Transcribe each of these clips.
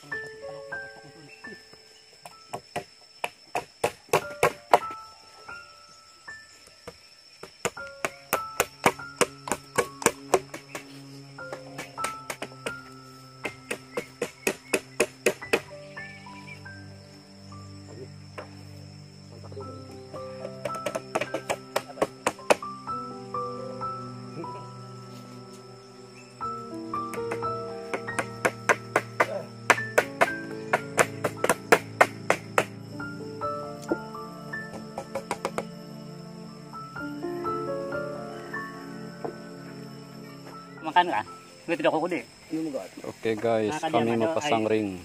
Makan kan? Gue tidak kok deh. Oke guys, kami mepasang ring.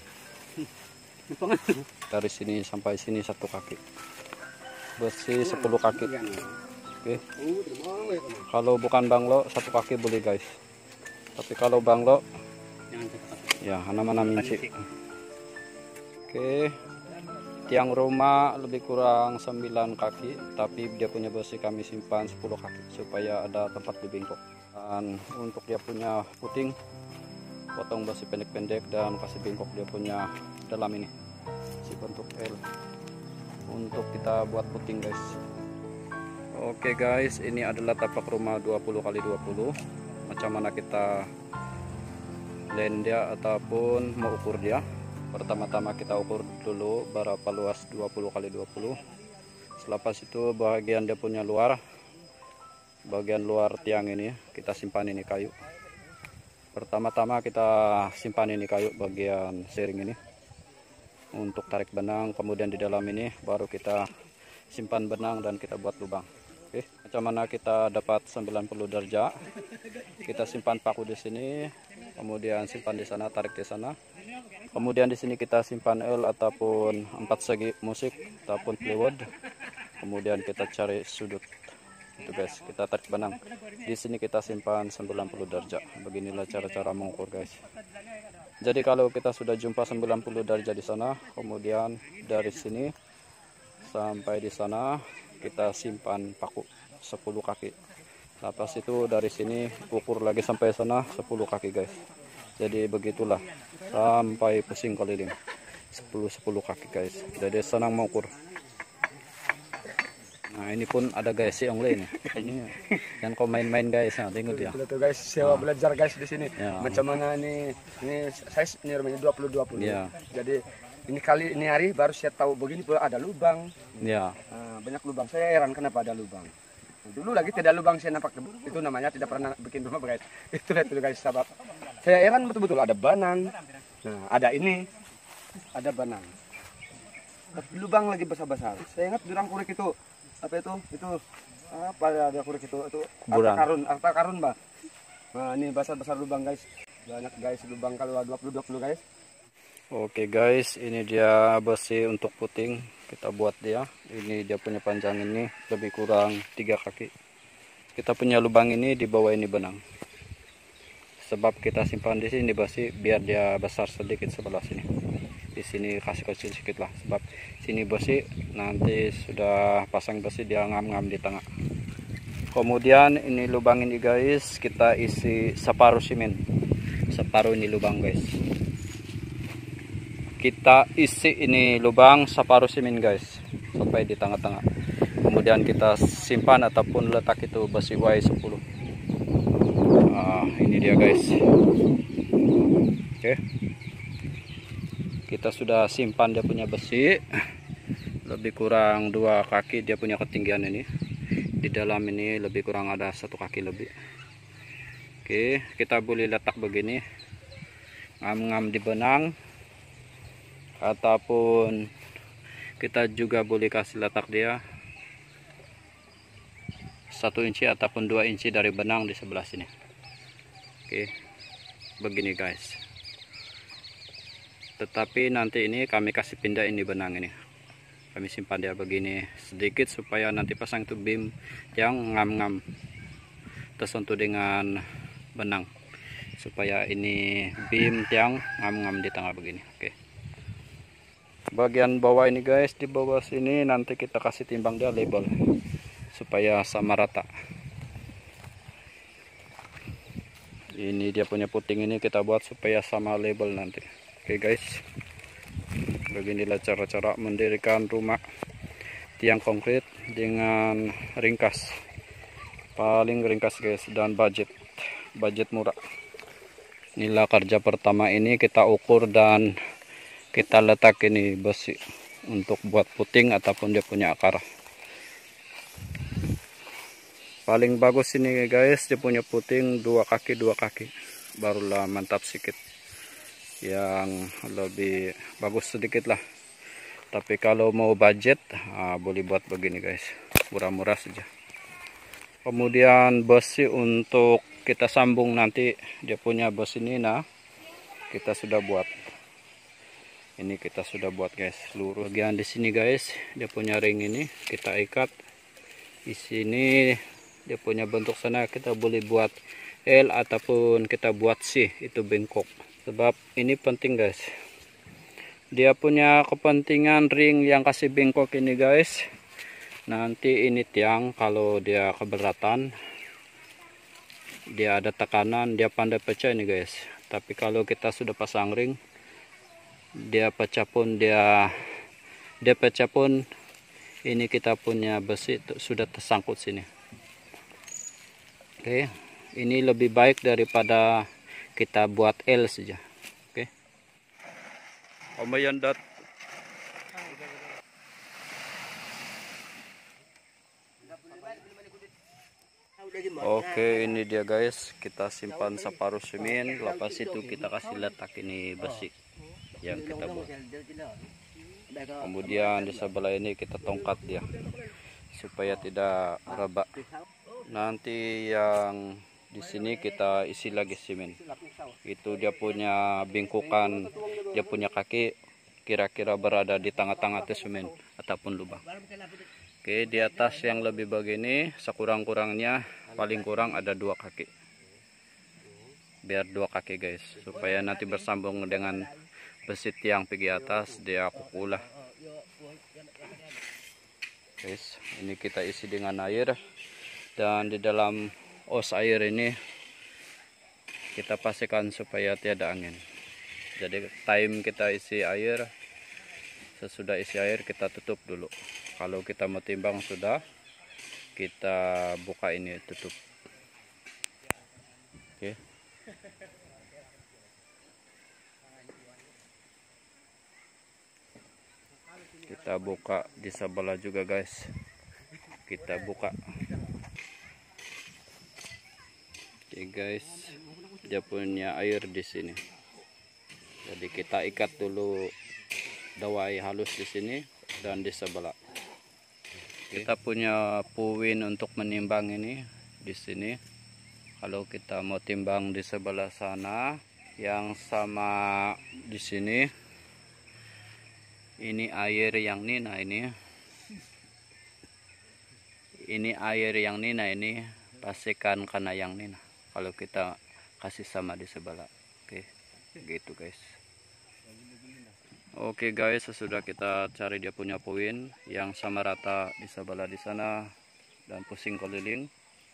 Dari sini sampai sini 1 kaki. Bersih 10 kaki. Oke. Kalau bukan banglo 1 kaki boleh guys. Tapi kalau banglo ya mana-mana minci. Oke. Tiang rumah lebih kurang 9 kaki, tapi dia punya besi kami simpan 10 kaki supaya ada tempat di bengkok. Dan untuk dia punya puting, potong besi pendek-pendek dan kasih bengkok dia punya dalam ini si bentuk L untuk kita buat puting guys. Oke guys, ini adalah tapak rumah 20x20. Macam mana kita land dia ataupun mau ukur dia. Pertama-tama kita ukur dulu berapa luas 20x20. Selepas itu bagian dia punya luar, bagian luar tiang ini kita simpan ini kayu. Pertama-tama kita simpan ini kayu bagian sharing ini untuk tarik benang. Kemudian di dalam ini baru kita simpan benang dan kita buat lubang. Oke, macam mana kita dapat 90 derajat? Kita simpan paku di sini, kemudian simpan di sana, tarik di sana. Kemudian di sini kita simpan L ataupun 4 segi musik ataupun plywood. Kemudian kita cari sudut. Itu guys, kita tarik benang. Di sini kita simpan 90 derajat. Beginilah cara-cara mengukur guys. Jadi kalau kita sudah jumpa 90 derajat di sana, kemudian dari sini sampai di sana kita simpan paku 10 kaki. Lepas itu dari sini ukur lagi sampai sana 10 kaki guys. Jadi begitulah sampai pusing keliling 10 kaki guys. Jadi senang mengukur. Nah ini pun ada guys si Ongle ini. Ini yang kau main-main guys. Nah tengok dia. Betul guys, sewa belajar guys di sini. Ya. Macam mana ini size ini rumahnya 20-20. Ya. Jadi ini hari baru saya tahu begini pula ada lubang. Ya. Nah, banyak lubang. Saya heran kenapa ada lubang. Dulu lagi tidak lubang saya nampak itu namanya tidak pernah bikin rumah guys. Itulah itu guys sebab saya heran betul-betul ada banang. Nah, ada ini. Ada banang. Tapi lubang lagi besar-besar. Saya ingat jurang kurik itu apa itu apa ada kurik itu harta karun bah. Nah, ini besar-besar lubang guys. Banyak guys lubang kalau 20-20 guys. Oke guys, ini dia besi untuk puting. Kita buat dia. Ini dia punya panjang ini lebih kurang 3 kaki. Kita punya lubang ini di bawah ini benang. Sebab kita simpan di sini besi biar dia besar sedikit sebelah sini. Di sini kasih kecil sedikit lah. Sebab sini besi nanti sudah pasang besi dia ngam-ngam di tengah. Kemudian ini lubang ini guys kita isi separuh simen. Separuh ini lubang guys. Kita isi ini lubang separuh simen guys sampai di tengah-tengah. Kemudian kita simpan ataupun letak itu besi Y10. Nah, ini dia guys. Oke. Kita sudah simpan dia punya besi lebih kurang 2 kaki dia punya ketinggian ini. Di dalam ini lebih kurang ada 1 kaki lebih. Oke, kita boleh letak begini. Ngam-ngam di benang. Ataupun kita juga boleh kasih letak dia 1 inci ataupun 2 inci dari benang di sebelah sini. Oke, begini guys. Tetapi nanti ini kami kasih pindah ini benang ini. Kami simpan dia begini sedikit supaya nanti pasang itu beam yang ngam-ngam tersentuh dengan benang. Supaya ini beam yang ngam-ngam di tengah begini. Oke. Bagian bawah ini guys, di bawah sini nanti kita kasih timbang dia label supaya sama rata. Ini dia punya puting ini kita buat supaya sama label nanti. Oke guys, beginilah cara-cara mendirikan rumah tiang konkret dengan ringkas, paling ringkas guys, dan budget murah. Inilah kerja pertama, ini kita ukur dan kita letak ini besi untuk buat puting ataupun dia punya akar. Paling bagus ini guys, dia punya puting 2 kaki, barulah mantap sedikit. Yang lebih bagus sedikit lah. Tapi kalau mau budget, boleh buat begini guys, murah-murah saja. Kemudian besi untuk kita sambung nanti, dia punya besi ini, nah kita sudah buat. Ini kita sudah buat guys, seluruh bagian di sini guys, dia punya ring ini kita ikat. Di sini dia punya bentuk sana, kita boleh buat L ataupun kita buat C, itu bengkok. Sebab ini penting guys, dia punya kepentingan ring yang kasih bengkok ini guys. Nanti ini tiang kalau dia keberatan, dia ada tekanan, dia pandai pecah ini guys. Tapi kalau kita sudah pasang ring, dia pecah pun ini kita punya besi sudah tersangkut sini. Oke, ini lebih baik daripada kita buat L saja. Oke. Omayandat. Oke, ini dia guys, kita simpan separuh semen, lepas itu kita kasih letak ini besi yang kita buat. Kemudian di sebelah ini kita tongkat dia supaya tidak rebak. Nanti yang di sini kita isi lagi semen. Itu dia punya bengkokan, dia punya kaki kira-kira berada di tengah-tengah semen ataupun lubang. Oke, di atas yang lebih begini sekurang-kurangnya paling kurang ada 2 kaki. Biar 2 kaki guys, supaya nanti bersambung dengan besi tiang pergi atas, dia kukulah. Guys, ini kita isi dengan air, dan di dalam os air ini kita pastikan supaya tiada angin. Jadi time kita isi air, sesudah isi air kita tutup dulu. Kalau kita mau timbang sudah, kita buka ini tutup. Oke. Kita buka di sebelah juga guys. Kita buka. Oke guys, dia punya air di sini. Jadi kita ikat dulu dawai halus di sini dan di sebelah. Kita punya puin untuk menimbang ini di sini. Kalau kita mau timbang di sebelah sana, yang sama di sini. Ini air yang nina ini. Ini air yang nina ini pastikan karena yang nina. Kalau kita kasih sama di sebelah. Oke, gitu guys. Oke guys, sesudah kita cari dia punya poin yang sama rata di sebelah di sana dan pusing keliling.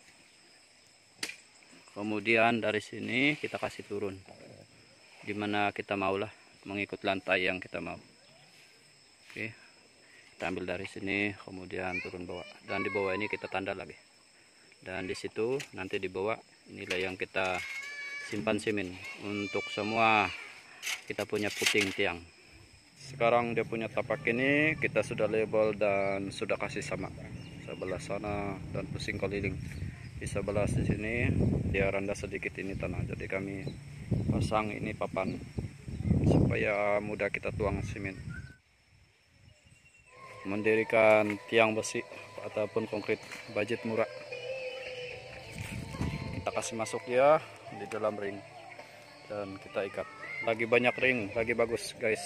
Kemudian dari sini kita kasih turun. Dimana kita maulah, mengikut lantai yang kita mau. Oke, kita ambil dari sini, kemudian turun bawah. Dan di bawah ini kita tanda lagi. Dan di situ nanti di bawah inilah yang kita simpan semen untuk semua kita punya puting tiang. Sekarang dia punya tapak ini kita sudah label dan sudah kasih sama sebelah sana dan pusing keliling. Di sebelah sini dia rendah sedikit ini tanah. Jadi kami pasang ini papan supaya mudah kita tuang semen. Mendirikan tiang besi ataupun konkret budget murah. Kita kasih masuk dia di dalam ring dan kita ikat. Lagi banyak ring, lagi bagus guys.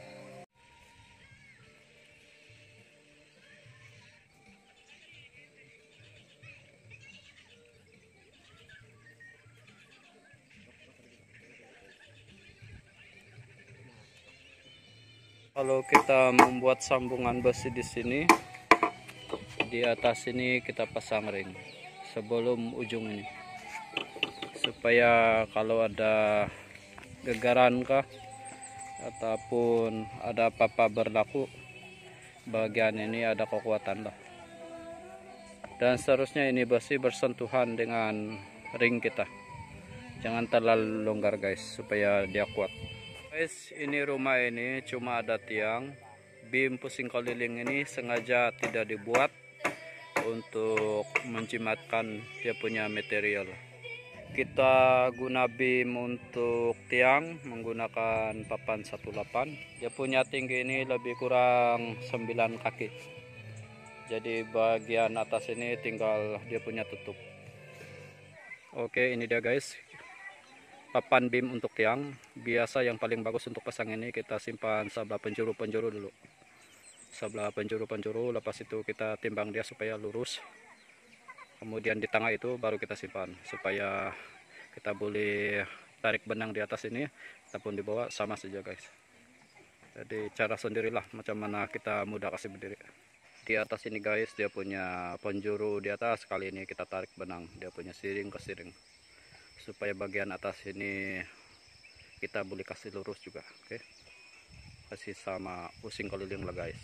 Kalau kita membuat sambungan besi di sini, di atas ini kita pasang ring sebelum ujung ini, supaya kalau ada gegaran kah ataupun ada apa-apa berlaku, bagian ini ada kekuatan lah. Dan seterusnya ini besi bersentuhan dengan ring kita, jangan terlalu longgar guys, supaya dia kuat. Guys, ini rumah ini cuma ada tiang, beam pusing keliling ini sengaja tidak dibuat untuk menjimatkan dia punya material. Kita guna beam untuk tiang menggunakan papan 18. Dia punya tinggi ini lebih kurang 9 kaki. Jadi bagian atas ini tinggal dia punya tutup. Oke, ini dia guys, papan beam untuk tiang. Biasa yang paling bagus untuk pasang ini kita simpan sebelah penjuru-penjuru dulu. Sebelah penjuru-penjuru, lepas itu kita timbang dia supaya lurus. Kemudian di tengah itu baru kita simpan, supaya kita boleh tarik benang di atas ini ataupun di bawah sama saja guys. Jadi cara sendirilah macam mana kita mudah kasih berdiri. Di atas ini guys, dia punya penjuru di atas, kali ini kita tarik benang, dia punya siring ke siring, supaya bagian atas ini kita boleh kasih lurus juga. Oke, kasih sama pusing keliling lah guys.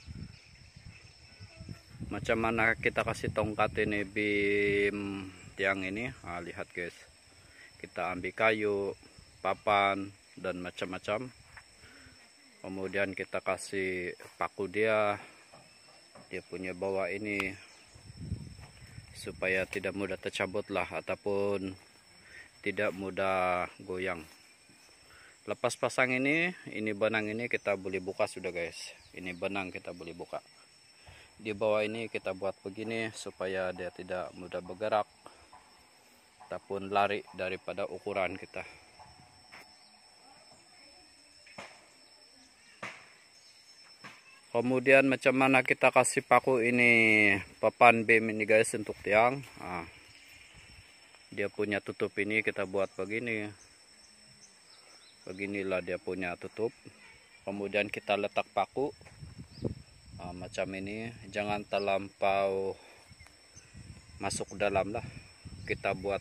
Macam mana kita kasih tongkat ini beam tiang ini, lihat guys, kita ambil kayu, papan dan macam-macam, kemudian kita kasih paku dia punya bawah ini supaya tidak mudah tercabut lah ataupun tidak mudah goyang. Lepas pasang ini benang ini kita boleh buka sudah guys. Ini benang kita boleh buka. Di bawah ini kita buat begini supaya dia tidak mudah bergerak ataupun lari daripada ukuran kita. Kemudian macam mana kita kasih paku ini papan beam ini guys untuk tiang. Dia punya tutup ini kita buat begini. Beginilah dia punya tutup. Kemudian kita letak paku macam ini, jangan terlampau masuk dalam lah. Kita buat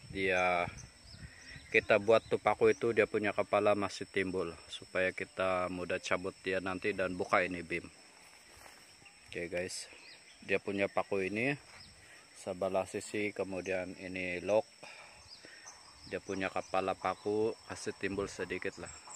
tuh paku itu dia punya kepala masih timbul supaya kita mudah cabut dia nanti dan buka ini beam. Oke guys, dia punya paku ini sebelah sisi, kemudian ini lock, dia punya kepala paku kasih timbul sedikit lah.